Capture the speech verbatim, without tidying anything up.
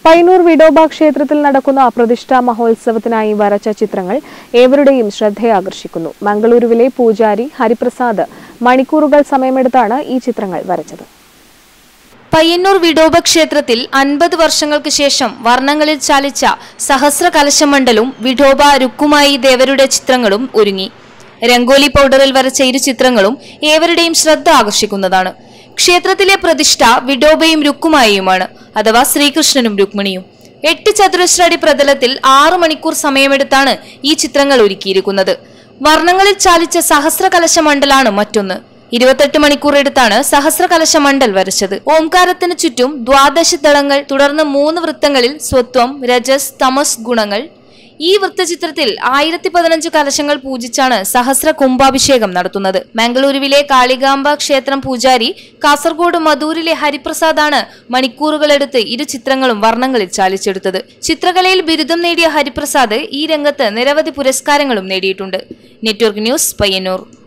പയ്യന്നൂർ വിഡോബ ക്ഷേത്രത്തിൽ നടക്കുന്ന പ്രതിഷ്ഠാ മഹോത്സവത്തിനായി വരച്ച ചിത്രങ്ങൾ ഏവരുടെയും ശ്രദ്ധയാകർഷിക്കുന്നു. മംഗളൂരുവിലെ പൂജാരി ഹരിപ്രസാദ് മണിക്കൂറുകൾ സമയമെടുത്താണ് ഈ ചിത്രങ്ങൾ വരച്ചത്. പയ്യന്നൂർ വിഡോബ ക്ഷേത്രത്തിൽ അൻപത് വർഷങ്ങൾക്ക് ശേഷം വർണ്ണങ്ങളിൽ ചാലിച്ച സഹസ്ര കലശമണ്ഡലും വിഡോബ രുക്കുമായി ദേവരുടെ ചിത്രങ്ങളും ഒരുങ്ങി. രംഗോലി പൗഡറിൽ വരച്ച ഇരു ചിത്രങ്ങളും ഏവരുടെയും ശ്രദ്ധ ആകർഷിക്കുന്നതാണ്. ക്ഷേത്രത്തിലെ പ്രതിഷ്ഠ വിഡോബയും രുക്കുമായിയുമാണ്, അഥവാ ശ്രീകൃഷ്ണനും രുക്മിണിയും. എട്ട് ചതുരശ്ര അടി പ്രതലത്തിൽ ആറു മണിക്കൂർ സമയമെടുത്താണ് ഈ ചിത്രങ്ങൾ ഒരുക്കിയിരിക്കുന്നത്. വർണ്ണങ്ങളിൽ ചാലിച്ച സഹസ്ര കലശമണ്ഡലാണ് മറ്റൊന്ന്. ഇരുപത്തെട്ട് മണിക്കൂർ എടുത്താണ് സഹസ്ര കലശമണ്ഡൽ വരച്ചത്. ഓംകാരത്തിന് ചുറ്റും ദ്വാദശ ദളങ്ങൾ, തുടർന്ന് മൂന്ന് വൃത്തങ്ങളിൽ സ്വത്വം, രജസ്, തമസ് ഗുണങ്ങൾ. ഈ വൃത്തചിത്രത്തിൽ ആയിരത്തി പതിനഞ്ച് കലശങ്ങൾ പൂജിച്ചാണ് സഹസ്ര കുംഭാഭിഷേകം നടത്തുന്നത്. മംഗളൂരുവിലെ കാളികാംബ ക്ഷേത്രം പൂജാരി കാസർഗോഡ് മധൂരിലെ ഹരിപ്രസാദാണ് മണിക്കൂറുകളെടുത്ത് ഇരു ചിത്രങ്ങളും വർണ്ണങ്ങളിൽ ചാലിച്ചെടുത്തത്. ചിത്രകലയിൽ ബിരുദം നേടിയ ഹരിപ്രസാദ് ഈ രംഗത്ത് നിരവധി പുരസ്കാരങ്ങളും നേടിയിട്ടുണ്ട്. Network news, Payyanur.